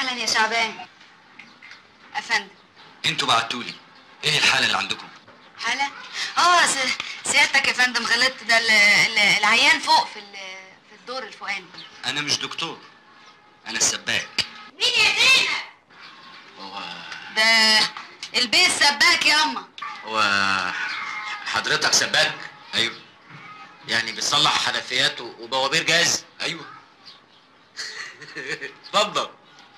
اهلا يا شعبان. افندم، انتوا بعتولي ايه الحاله اللي عندكم؟ حالة؟ سيادتك يا فندم غلطت. ده العيان فوق في الدور الفوقاني. انا مش دكتور، انا السباك. مين يا زينب؟ هو ده البيه السباك ياما. هو حضرتك سباك؟ ايوه. يعني بتصلح حنفيات وبوابير جاز؟ ايوه. اتفضل.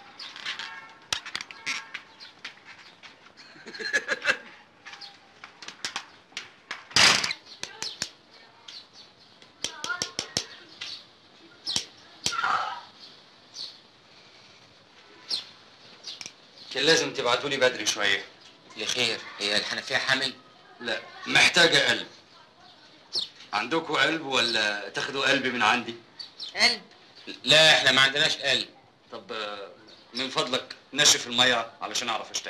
كان لازم تبعتولي بدري شويه. لخير، هي الحنفيه حامل؟ لا، محتاجه قلب. عندكم قلب ولا تاخدوا قلب من عندي؟ قلب؟ لا، احنا ما عندناش قلب. طب من فضلك نشف الميه علشان اعرف اشتغل.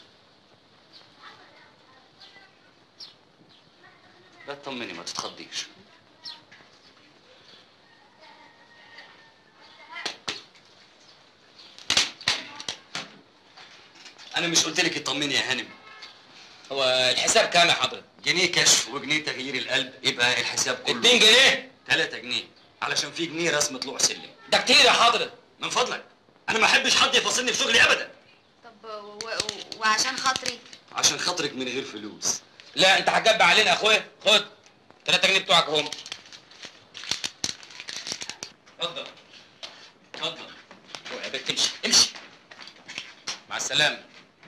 لا تطمني، ما تتخضيش. انا مش قلت لك اطمني يا هانم؟ هو الحساب كام يا حضرتك؟ جنيه كشف وجنيه تغيير القلب، يبقى الحساب كله 2 جنيه؟ 3 جنيه، علشان في جنيه رسم طلوع سلم. ده كتير يا حضرتك. من فضلك، انا ما احبش حد يفصلني في شغلي ابدا. طب وعشان خاطري؟ عشان خاطرك من غير فلوس. لا، انت هتجب علينا يا اخويا. خد 3 جنيه بتوعك اهم. اتفضل اتفضل. اوعى يا بنت، امشي امشي. مع السلامه.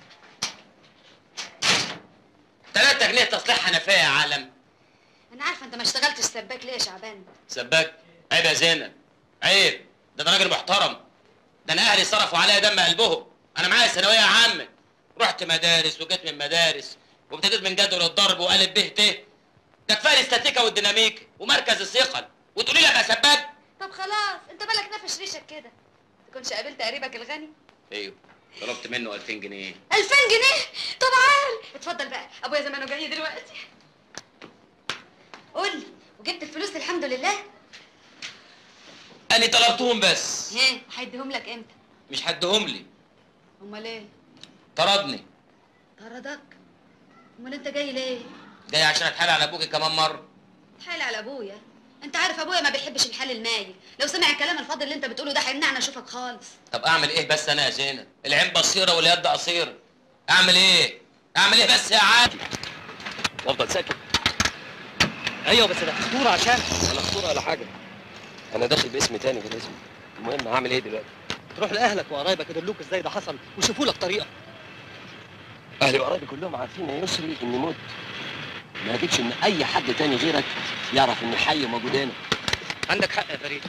3 جنيه تصليح حنفيه يا عالم. انا عارفه انت ما اشتغلتش سباك ليه يا شعبان. سباك؟ عيب يا زينب، عيب. ده انا راجل محترم. ده انا اهلي صرفوا عليا دم قلبهم. انا معايا ثانويه عامه، رحت مدارس وجيت من مدارس وابتديت من جدول الضرب وقالب ب ت. ده كفايه الاستاتيكا والديناميك ومركز الثقل، وتقولي لي ابقى سباك؟ طب خلاص، انت بالك نافش ريشك كده. تكونش قابلت قريبك الغني؟ ايوه، طلبت منه 2000 جنيه. 2000 جنيه؟ طب عال، اتفضل بقى، ابويا زمانه جاي دلوقتي. قول لي، وجبت الفلوس الحمد لله؟ انا طلبتهم بس. ايه، هيديهم لك امتى؟ مش هديهم لي. امال ايه؟ طردني. طردك؟ امال انت جاي ليه؟ جاي عشان اتحايل على ابوكي كمان مره. تحايل على ابويا؟ انت عارف ابويا ما بيحبش الحال المايل، لو سمع الكلام الفاضي اللي انت بتقوله ده هيمنعنا اشوفك خالص. طب اعمل ايه بس انا يا زينب؟ العين بصيره واليد قصيره. اعمل ايه؟ اعمل ايه بس يا عادل؟ وافضل ساكت. ايوه بس ده خطوره، عشان ولا خطوره ولا حاجه. انا داخل باسم تاني غير اسمي. المهم هعمل ايه دلوقتي؟ تروح لاهلك وقرايبك يدلوك ازاي ده حصل ويشوفوا لك طريقه. اهلي وقرايبي كلهم عارفين يا يسري اني مت. ما اجيبش ان اي حد تاني غيرك يعرف اني حي وموجود هنا. عندك حق يا فريد.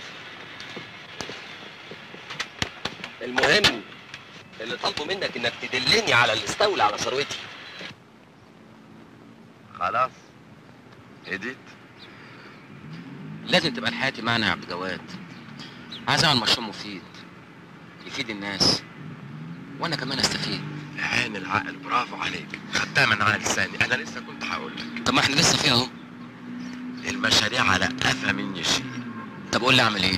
المهم اللي طالبه منك انك تدلني على اللي استولى على ثروتي. خلاص هديت. لازم تبقى حياتي معنا يا عبد جواد. عايز اعمل مشروع مفيد يفيد الناس وانا كمان استفيد. عين العقل، برافو عليك، خدتها من على لساني. انا لسه كنت هقول لك. طب ما احنا لسه فيها اهو. المشاريع على قفا من يشيل. طب قول لي اعمل ايه؟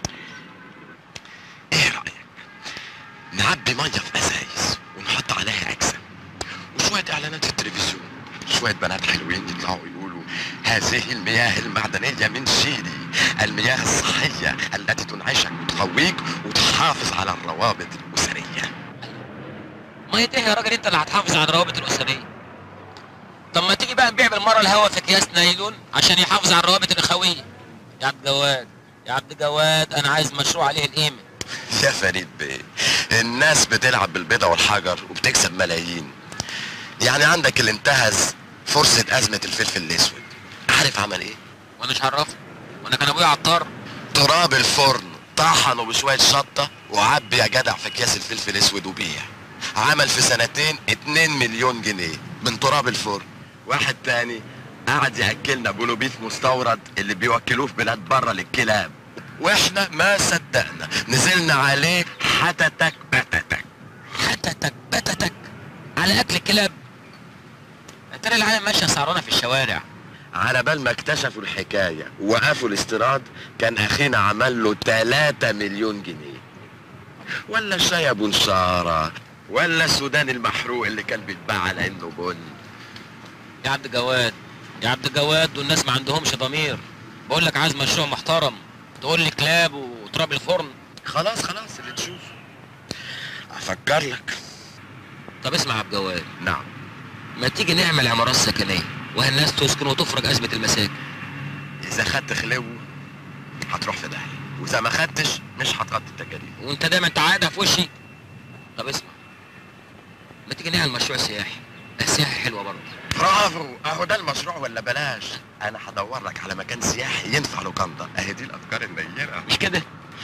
ايه رايك نعبي ميه في ازايز ونحط عليها اجسام وشويه اعلانات في التلفزيون، شويه بنات حلوين يطلعوا يقولوا هذه المياه المعدنيه من شيلي، المياه الصحيه التي تنعشك وتقويك وتحافظ على الروابط الاسريه. ميه ايه يا راجل انت اللي هتحافظ على الروابط الاسريه؟ طب ما تيجي بقى نبيع بالمره الهوا في اكياس نايلون عشان يحافظ على الروابط الاخويه. يا عبد جواد، يا عبد جواد، انا عايز مشروع عليه القيمه. يا فريد بيه، الناس بتلعب بالبيضة والحجر وبتكسب ملايين. يعني عندك اللي انتهز فرصة أزمة الفلفل الأسود، عارف عمل إيه؟ وانا مش عرفني، وانا كان ابويا عطار. تراب الفرن طحنه بشوية شطة وعبي يا جدع في أكياس الفلفل الأسود وبيع. عمل في سنتين 2 مليون جنيه من تراب الفرن. واحد تاني قعد يأكلنا بولوبيف مستورد اللي بيوكلوه في بلاد بره للكلاب، واحنا ما صدقنا نزلنا عليه حتتك بتتك. حتتك بتتك على اكل الكلاب. ترى العالم ماشيه سعرانه في الشوارع. على بال ما اكتشفوا الحكايه ووقفوا الاستيراد كان اخينا عمل له 3 مليون جنيه. ولا الشاي ابو نشاره، ولا السودان المحروق اللي كان بيتباع على انه بن. يا عبد الجواد، يا عبد الجواد، دول الناس ما عندهمش ضمير. بقول لك عايز مشروع محترم، تقول لي كلاب وتراب الفرن. خلاص خلاص اللي تشوفه. افكر لك. طب اسمع يا عبد الجواد، نعم. ما تيجي نعمل عمارات سكنيه والناس تسكن وتفرج ازمه المساكن. اذا خدت خلو هتروح في داهيه، واذا ما خدتش مش هتغطي التكاليف. وانت دايما تعادها في وشي. طب اسمع، ما تيجي نعمل مشروع سياحي. السياحي حلوه برضه. برافو، اهو ده المشروع ولا بلاش. انا هدور لك على مكان سياحي ينفع لوكاندا. اهي دي الافكار النيره. مش كده؟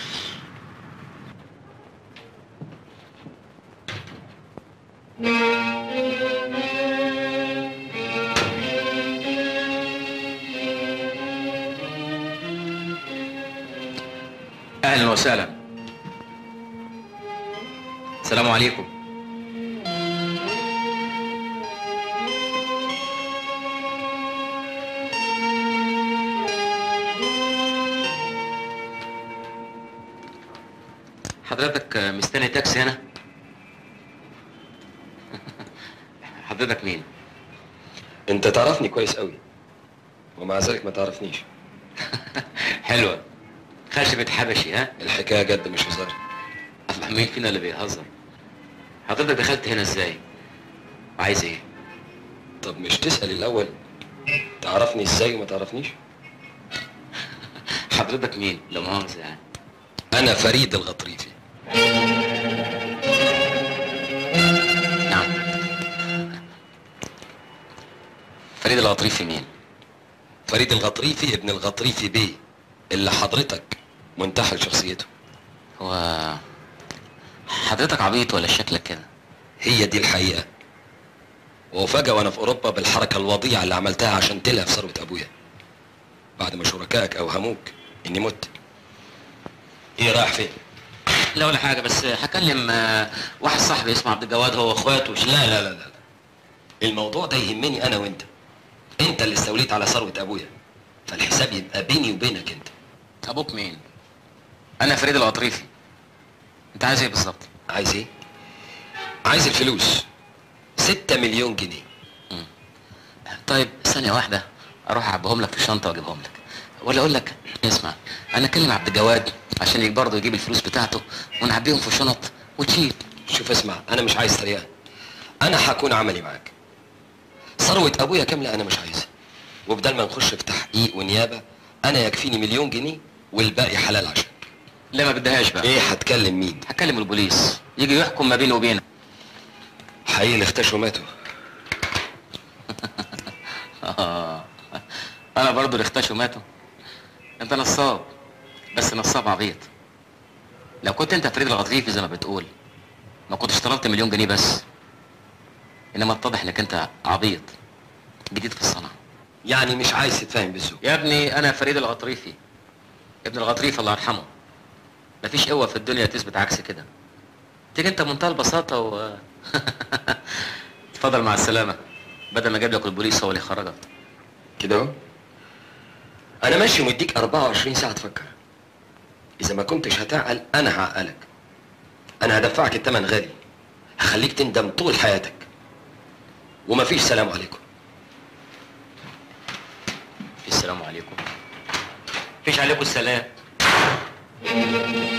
اهلا وسهلا. السلام عليكم. حضرتك مستني تاكسي هنا؟ حضرتك مين؟ انت تعرفني كويس قوي، ومع ذلك ما تعرفنيش. حلوة. خشبة حبشي ها؟ الحكايه جد مش هزار. الله، مين فينا اللي بيهزر؟ حضرتك دخلت هنا ازاي؟ وعايز ايه؟ طب مش تسأل الاول تعرفني ازاي وما تعرفنيش؟ حضرتك مين؟ لا مؤاخذة يعني. انا فريد الغطريفي. نعم. فريد الغطريفي مين؟ فريد الغطريفي ابن الغطريفي بيه اللي حضرتك منتحل شخصيته. هو حضرتك عبيط ولا شكلك كده؟ هي دي الحقيقة. وفجأة وانا في اوروبا بالحركة الوضيعة اللي عملتها عشان تلهف ثروة ابويا بعد ما شركائك اوهموك اني مت. ايه رايح فين؟ لا ولا حاجة، بس هكلم واحد صاحبي اسمه عبد الجواد، هو واخواته. لا لا لا لا، الموضوع ده يهمني انا وانت. انت اللي استوليت على ثروة ابويا، فالحساب يبقى بيني وبينك انت. ابوك مين؟ انا فريد الغطريفي. انت عايز ايه بالظبط؟ عايز ايه؟ عايز الفلوس 6 مليون جنيه. طيب ثانية واحدة، اروح اعبيهم لك في الشنطة واجيبهم لك، ولا اقول لك اسمع، انا اكلم عبد الجواد عشان برضه يجيب الفلوس بتاعته ونعبيهم في شنط وتشيل. شوف اسمع، انا مش عايز تريقة، انا هكون عملي معاك. ثروة ابويا كاملة انا مش عايزها، وبدل ما نخش في تحقيق ونيابة انا يكفيني مليون جنيه والباقي حلال عشان. لا ما بدهاش بقى. ايه هتكلم مين؟ هكلم البوليس يجي يحكم ما بيني وبينك. حقيقي اللي اختشوا ماتوا. انا برضه اللي اختشوا ماتوا. انت نصاب، بس نصاب عبيط. لو كنت انت فريد الغطريفي زي ما بتقول ما كنتش طلبت مليون جنيه بس، انما اتضح انك انت عبيط جديد في الصنعة. يعني مش عايز تتفاهم بالذوق يا ابني انا فريد الغطريفي ابن الغطريف الله يرحمه. مفيش قوة في الدنيا تثبت عكس كده. تيجي انت بمنتهى البساطة و اتفضل مع السلامة، بدل ما اجيب لك البوليس هو اللي يخرجك. كده اهو. انا ماشي ومديك 24 ساعة تفكر. اذا ما كنتش هتعقل انا هعقلك. انا هدفعك الثمن غالي، هخليك تندم طول حياتك. ومفيش سلام عليكم. السلام عليكم. مفيش عليكم السلام.